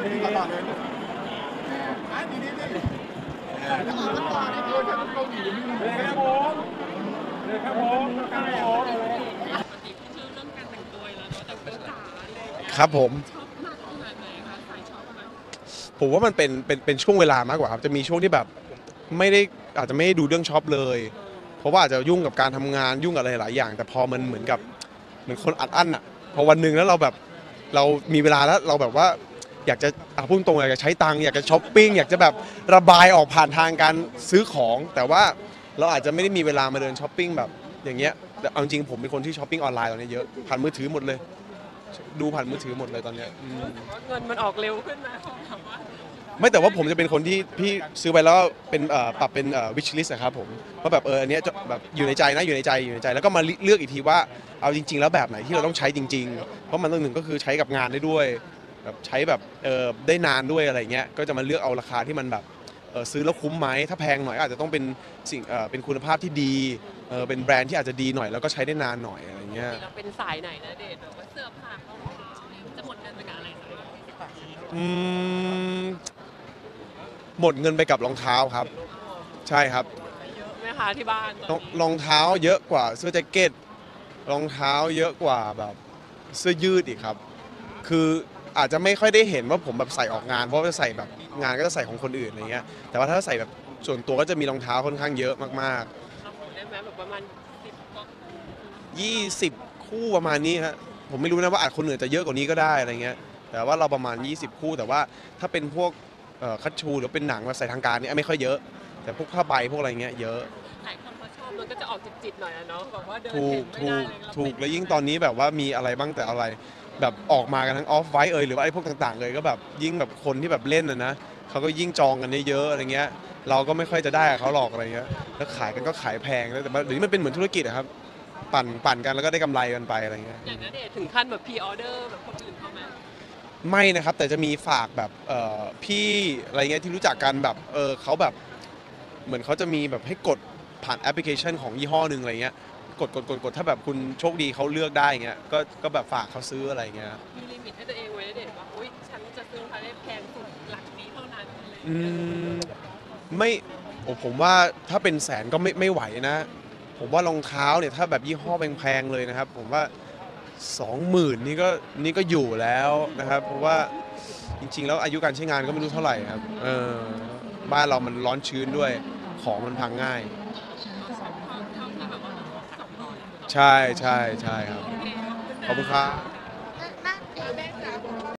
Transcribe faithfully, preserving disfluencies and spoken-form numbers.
ต่อเลยอันนี้นี่นี่จะออกมาต่อได้ไหมจะต้องเกาหลีเลยครับผมเลยครับผมครับผมชื่อเรื่องการแต่งตัวแล้วเนาะแต่งตัวจ๋าเลยครับผมชอบมากขนาดไหนคะสายชอบมากผมว่ามันเป็นเป็นเป็นช่วงเวลามากกว่าครับจะมีช่วงที่แบบไม่ได้อาจจะไม่ได้ดูเรื่องช็อปเลยเพราะว่าอาจจะยุ่งกับการทำงานยุ่งกับอะไรหลายอย่าง แต่พอมันเหมือนกับเหมือนคนอัดอั้นอ่ะพอวันหนึ่งแล้วเราแบบเรามีเวลาแล้วเราแบบว่าอยากจะอ่ะพูดตรงๆอยากจะใช้ตังค์อยากจะช้อปปิ้งอยากจะแบบระบายออกผ่านทางการซื้อของ แต่ว่าเราอาจจะไม่ได้มีเวลามาเดินช้อปปิ้งแบบอย่างเงี้ยแต่เอาจริงผมเป็นคนที่ช้อปปิ้งออนไลน์ตอนนี้เยอะผ่านมือถือหมดเลยดูผ่านมือถือหมดเลยตอนเนี้ยอืมเงินมันออกเร็วขึ้นนะถามว่าไม่แต่ว่าผมจะเป็นคนที่พี่ซื้อไปแล้วก็เป็นเอ่อปรับเป็นเอ่อ wish list นะครับผมว่าแบบเอออันเนี้ยจะแบบอยู่ในใจนะอยู่ในใจอยู่ในใจแล้วก็มาเลือกอีกทีว่าเอาจริง ๆ แล้วแบบไหนที่เราต้องใช้จริงๆเพราะมันต้องหนึ่งก็คือใช้กับงานได้ด้วยแบบใช้แบบเออได้นานด้วยอะไรเงี้ยก็จะมาเลือกเอาราคาที่มันแบบเออซื้อแล้วคุ้มไหมถ้าแพงหน่อยก็อาจจะต้องเป็นสิ่งเออเป็นคุณภาพที่ดีเออเป็นแบรนด์ที่อาจจะดีหน่อยแล้วก็ใช้ได้นานหน่อยอะไรเงี้ยเราเป็นสายไหนนะเดชแบบว่าเสื้อผ้ารองเท้าเนี่ยจะหมดเงินไปกับอะไรคะอืมหมดเงินไปกับรองเท้าครับใช่ครับเยอะไหมคะที่บ้านตอนรองนี้รองเท้าเยอะกว่าเสื้อแจ็คเก็ตรองเท้าเยอะกว่าแบบเสื้อยืดอีกครับ คืออาจจะไม่ค่อยได้เห็นว่าผมแบบใส่ออกงานเพราะว่าจะใส่แบบงานก็จะใส่ของคนอื่นอะไรเงี้ยแต่ว่าถ้าใส่แบบส่วนตัวก็จะมีรองเท้าค่อนข้างเยอะมากเราได้ไหมแบบประมาณสิบกว่าๆยี่สิบคู่ประมาณนี้ฮะผมไม่รู้นะว่าอาจคนอื่นจะเยอะกว่านี้ก็ได้อะไรเงี้ยแต่ว่าเราประมาณยี่สิบคู่แต่ว่าถ้าเป็นพวกเอ่อคัชชูหรือเป็นหนังมาใส่ทางการเนี่ยไม่ค่อยเยอะ แต่พวกผ้าใบพวกอะไรเงี้ยเยอะหลายคนเขาชอบมันก็จะออกจิตๆหน่อยนะเนาะแบบว่าเดินถูเห็กนไม่ถูได้กเลยถูกแล้วยิ่งตอนนี้แบบว่ามีอะไรบ้างแต่อะไรแบบออกมากันทั้งออฟไวท์เอยหรือว่าไอ้พวกต่างๆเลยก็แบบยิ่งแบบคนที่แบบเล่นนะนะเขาก็ยิ่งจองกันเยอะๆอะไรเงี้ยเราก็ไม่ค่อยจะได้กับเขาหรอกอะไรเงี้ยแล้วขายกันก็ขายแพงแล้วแต่ว่าเดี๋ยวนี้มันเป็นเหมือนธุรกิจอะครับปั่นปั่นกันแล้วก็ได้กำไรกันไปอะไรเงี้ยอย่างนั้นเดชถึงขั้นแบบพรีออเดอร์แบบคนอื่นเขาไหมไม่นะครับแต่จะมีฝากแบบเอ่อพี่อะไรเงี้ยที่รู้จักกันแบบเออเขาแบบเหมือนเขาจะมีแบบให้กดผ่านแอปพลิเคชันของยี่ห้อหนึ่งอะไรเงี้ยกดกดกดกดถ้าแบบคุณโชคดีเขาเลือกได้เงี้ยก็ก็แบบฝากเขาซื้ออะไรเงี้ยมีลิมิตให้ตัวเองไว้นะเดชว่าอุ้ยฉันจะซื้อรองเท้าได้แพงสุดหลักนี้เท่านั้นอะไรอย่างอืเงี้ยมไม่โอ้ผมว่าถ้าเป็นแสนก็ไม่ไม่ไหวนะ ผมว่ารองเท้าเนี่ยถ้าแบบยี่ห้อแพงๆเลยนะครับ ผมว่าสองหมื่นนี่ก็นี่ก็อยู่แล้วนะครับเพราะว่าจริงๆแล้วอายุการใช้งานก็ไม่รู้เท่าไหร่ครับเออบ้านเรามันร้อนชื้นด้วยของมันพังง่าย ใช่ใช่ใช่ครับขอบคุณครับนั่น